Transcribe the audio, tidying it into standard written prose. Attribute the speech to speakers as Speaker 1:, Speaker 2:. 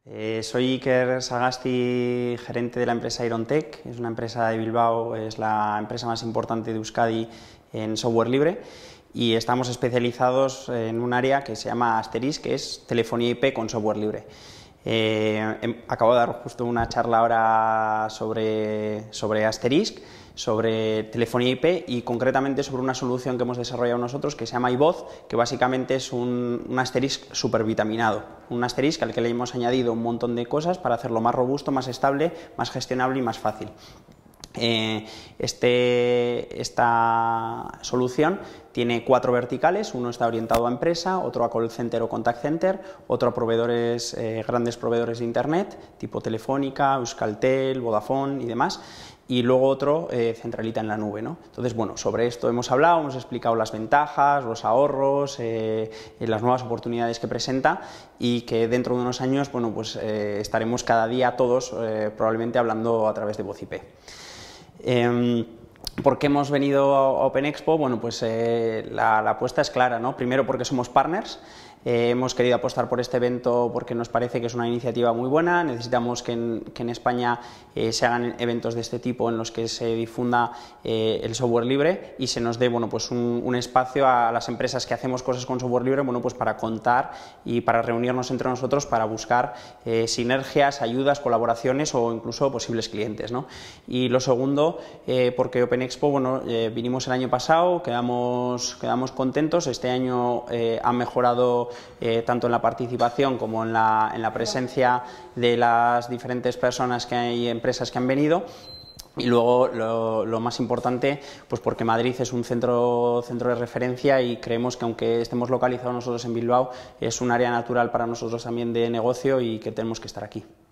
Speaker 1: Soy Iker Sagasti, gerente de la empresa Irontech. Es una empresa de Bilbao, es la empresa más importante de Euskadi en software libre, y estamos especializados en un área que se llama Asterisk, que es telefonía IP con software libre. Acabo de dar justo una charla ahora sobre Asterisk, sobre telefonía IP y concretamente sobre una solución que hemos desarrollado nosotros que se llama iVoz, que básicamente es un Asterisk supervitaminado, un Asterisk al que le hemos añadido un montón de cosas para hacerlo más robusto, más estable, más gestionable y más fácil. Esta solución tiene 4 verticales: uno está orientado a empresa, otro a call center o contact center, otro a proveedores, grandes proveedores de internet tipo Telefónica, Euskaltel, Vodafone y demás, y luego otro centralita en la nube, ¿no? Entonces, bueno, sobre esto hemos hablado, hemos explicado las ventajas, los ahorros, las nuevas oportunidades que presenta, y que dentro de unos años, bueno, pues estaremos cada día todos probablemente hablando a través de voz IP. ¿Por qué hemos venido a Open Expo? Bueno, pues la apuesta es clara, ¿no? Primero porque somos partners. Hemos querido apostar por este evento porque nos parece que es una iniciativa muy buena. Necesitamos que en España se hagan eventos de este tipo en los que se difunda el software libre y se nos dé, bueno, pues un espacio a las empresas que hacemos cosas con software libre, bueno, pues para contar y para reunirnos entre nosotros para buscar sinergias, ayudas, colaboraciones o incluso posibles clientes, ¿no? Y lo segundo, porque Open Expo, bueno, vinimos el año pasado, quedamos contentos. Este año ha mejorado tanto en la participación como en la presencia de las diferentes personas que hay, empresas que han venido. Y luego lo más importante, pues porque Madrid es un centro de referencia y creemos que, aunque estemos localizados nosotros en Bilbao, es un área natural para nosotros también de negocio y que tenemos que estar aquí.